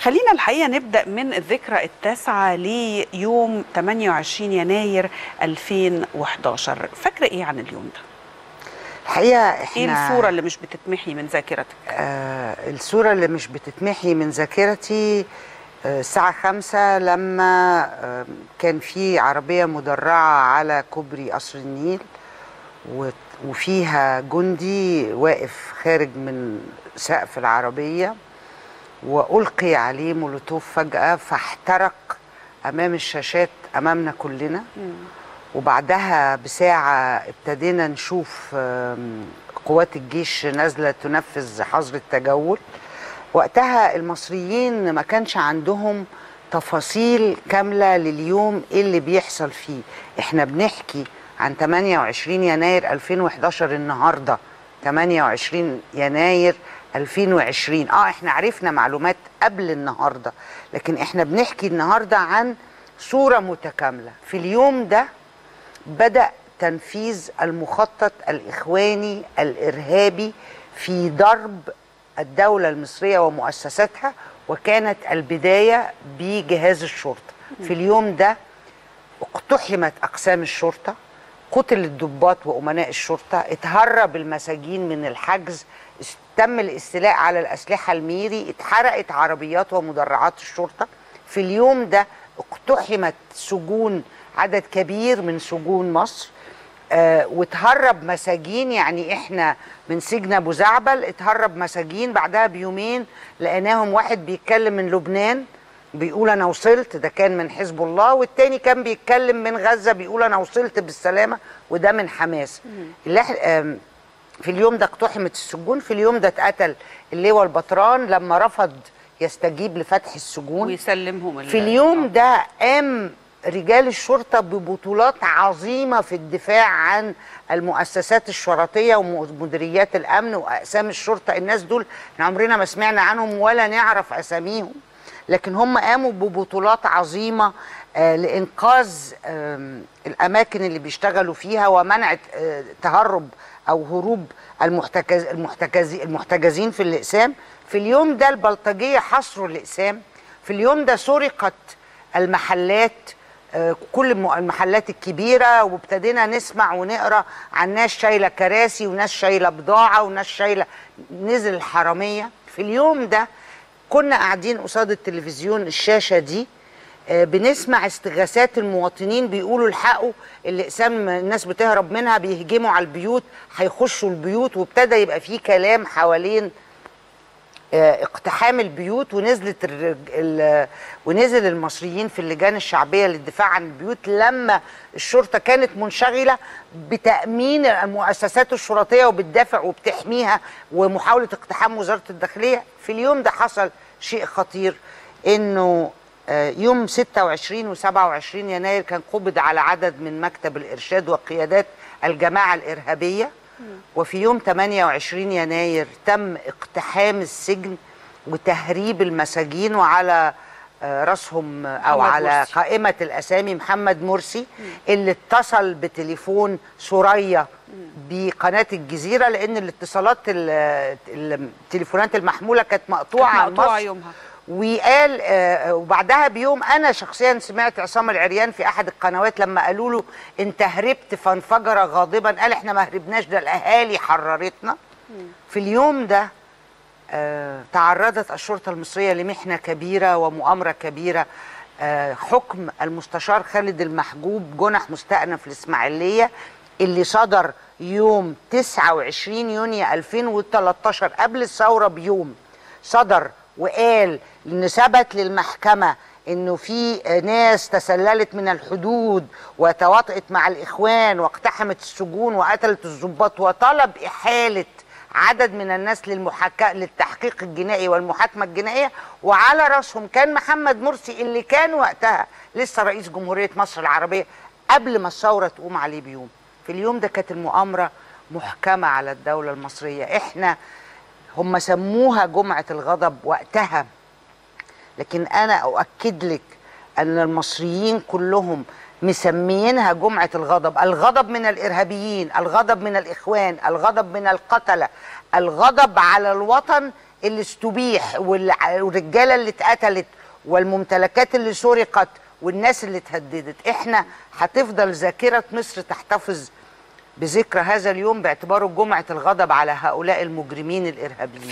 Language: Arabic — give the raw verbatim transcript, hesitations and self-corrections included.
خلينا الحقيقة نبدأ من الذكرى التاسعة ليوم ثمانية وعشرين يناير ألفين وإحداشر. فاكرة إيه عن اليوم ده؟ الحقيقة إحنا إيه الصورة اللي مش بتتمحي من ذاكرتك؟ آه الصورة اللي مش بتتمحي من ذاكرتي آه الساعة خمسة لما آه كان في عربية مدرعة على كوبري قصر النيل، وفيها جندي واقف خارج من سقف العربية، وألقي عليه مولوتوف فجأة فاحترق أمام الشاشات أمامنا كلنا. وبعدها بساعة ابتدينا نشوف قوات الجيش نازلة تنفذ حظر التجول. وقتها المصريين ما كانش عندهم تفاصيل كاملة لليوم إيه اللي بيحصل فيه. احنا بنحكي عن ثمانية وعشرين يناير ألفين وإحداشر، النهاردة ثمانية وعشرين يناير ألفين وعشرين. اه احنا عرفنا معلومات قبل النهارده، لكن احنا بنحكي النهارده عن صورة متكاملة. في اليوم ده بدأ تنفيذ المخطط الإخواني الإرهابي في ضرب الدولة المصرية ومؤسساتها، وكانت البداية بجهاز الشرطة. في اليوم ده اقتحمت أقسام الشرطة، قتل الضباط وأمناء الشرطة، اتهرب المساجين من الحجز، تم الاستيلاء على الأسلحة الميري، اتحرقت عربيات ومدرعات الشرطة. في اليوم ده اقتحمت سجون، عدد كبير من سجون مصر، آه واتهرب مساجين. يعني احنا من سجن ابو زعبل اتهرب مساجين، بعدها بيومين لقيناهم واحد بيتكلم من لبنان بيقول انا وصلت، ده كان من حزب الله، والتاني كان بيتكلم من غزة بيقول انا وصلت بالسلامة، وده من حماس. في اليوم ده اقتحمت السجون. في اليوم ده اتقتل اللواء البطران لما رفض يستجيب لفتح السجون ويسلمهم. في اليوم ده قام رجال الشرطة ببطولات عظيمة في الدفاع عن المؤسسات الشرطية ومديريات الأمن وأقسام الشرطة. الناس دول عمرنا ما سمعنا عنهم ولا نعرف أساميهم، لكن هم قاموا ببطولات عظيمة آه لإنقاذ آه الأماكن اللي بيشتغلوا فيها ومنع آه تهرب أو هروب المحتجز المحتجز المحتجزين في الأقسام. في اليوم ده البلطجية حصروا الأقسام. في اليوم ده سرقت المحلات، آه كل المحلات الكبيرة، وابتدينا نسمع ونقرأ عن ناس شايلة كراسي وناس شايلة بضاعة وناس شايلة، نزل الحرامية. في اليوم ده كنا قاعدين قصاد التلفزيون الشاشة دي، آه بنسمع استغاثات المواطنين بيقولوا الحقوا الأقسام الناس بتهرب منها، بيهجموا على البيوت، هيخشوا البيوت. وابتدى يبقى فيه كلام حوالين آه اقتحام البيوت، ونزلت ال ونزل المصريين في اللجان الشعبية للدفاع عن البيوت لما الشرطة كانت منشغلة بتأمين المؤسسات الشرطية وبتدافع وبتحميها، ومحاولة اقتحام وزارة الداخلية. في اليوم ده حصل شيء خطير، انه يوم ستة وعشرين وسبعة وعشرين يناير كان قبض على عدد من مكتب الإرشاد وقيادات الجماعة الإرهابية. وفي يوم ثمانية وعشرين يناير تم اقتحام السجن وتهريب المساجين، وعلى راسهم او على مرسي. قائمة الاسامي محمد مرسي اللي اتصل بتليفون سوريا بقناة الجزيرة، لان الاتصالات التليفونات المحمولة كانت مقطوعة عن مصر يومها. وقال آه وبعدها بيوم انا شخصيا سمعت عصام العريان في احد القنوات لما قالوا له انت هربت فانفجر غاضبا، قال احنا ما هربناش، ده الاهالي حررتنا. في اليوم ده آه تعرضت الشرطة المصرية لمحنة كبيرة ومؤامرة كبيرة. آه حكم المستشار خالد المحجوب جنح مستأنف الإسماعيلية اللي صدر يوم تسعة وعشرين يونيو ألفين وتلتاشر قبل الثورة بيوم، صدر وقال ان ثبت للمحكمة انه في ناس تسللت من الحدود وتواطئت مع الإخوان واقتحمت السجون وقتلت الضباط، وطلب إحالة عدد من الناس للمحاكاة للتحقيق الجنائي والمحاكمة الجنائية، وعلى راسهم كان محمد مرسي اللي كان وقتها لسه رئيس جمهورية مصر العربية قبل ما الثورة تقوم عليه بيوم. في اليوم ده كانت المؤامرة محكمة على الدولة المصرية. احنا هم سموها جمعة الغضب وقتها، لكن أنا أؤكد لك أن المصريين كلهم مسميينها جمعة الغضب. الغضب من الإرهابيين، الغضب من الإخوان، الغضب من القتلة، الغضب على الوطن اللي استبيح والرجاله اللي اتقتلت والممتلكات اللي سرقت والناس اللي اتهددت. احنا هتفضل ذاكره مصر تحتفظ بذكرى هذا اليوم باعتباره جمعه الغضب على هؤلاء المجرمين الارهابيين.